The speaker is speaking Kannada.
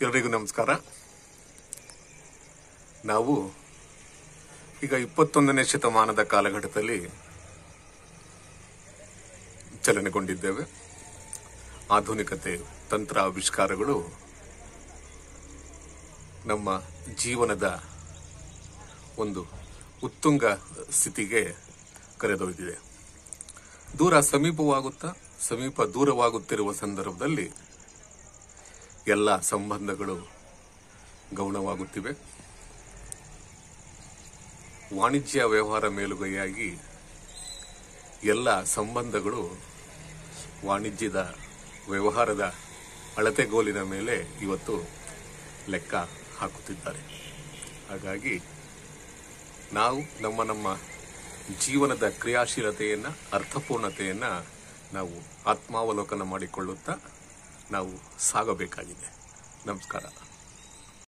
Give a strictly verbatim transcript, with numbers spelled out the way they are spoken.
ಎಲ್ಲರಿಗೂ ನಮಸ್ಕಾರ. ನಾವು ಈಗ ಇಪ್ಪತ್ತೊಂದನೇ ಶತಮಾನದ ಕಾಲಘಟ್ಟದಲ್ಲಿ ಚಲನೆಗೊಂಡಿದ್ದೇವೆ. ಆಧುನಿಕತೆ, ತಂತ್ರ ಆವಿಷ್ಕಾರಗಳು ನಮ್ಮ ಜೀವನದ ಒಂದು ಉತ್ತುಂಗ ಸ್ಥಿತಿಗೆ ಕರೆದೊಯ್ದಿದೆ. ದೂರ ಸಮೀಪವಾಗುತ್ತಾ ಸಮೀಪ ದೂರವಾಗುತ್ತಿರುವ ಸಂದರ್ಭದಲ್ಲಿ ಎಲ್ಲ ಸಂಬಂಧಗಳು ಗೌಣವಾಗುತ್ತಿವೆ. ವಾಣಿಜ್ಯ ವ್ಯವಹಾರ ಮೇಲುಗೈಯಾಗಿ ಎಲ್ಲ ಸಂಬಂಧಗಳು ವಾಣಿಜ್ಯದ ವ್ಯವಹಾರದ ಅಳತೆಗೋಲಿನ ಮೇಲೆ ಇವತ್ತು ಲೆಕ್ಕ ಹಾಕುತ್ತಿದ್ದಾರೆ. ಹಾಗಾಗಿ ನಾವು ನಮ್ಮ ನಮ್ಮ ಜೀವನದ ಕ್ರಿಯಾಶೀಲತೆಯನ್ನ, ಅರ್ಥಪೂರ್ಣತೆಯನ್ನ ನಾವು ಆತ್ಮಾವಲೋಕನ ಮಾಡಿಕೊಳ್ಳುತ್ತಾ ನಾವು ಸಾಗಬೇಕಾಗಿದೆ. ನಮಸ್ಕಾರ.